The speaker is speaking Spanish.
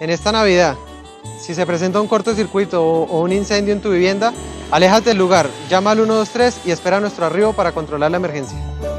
En esta Navidad, si se presenta un cortocircuito o un incendio en tu vivienda, aléjate del lugar, llama al 123 y espera nuestro arribo para controlar la emergencia.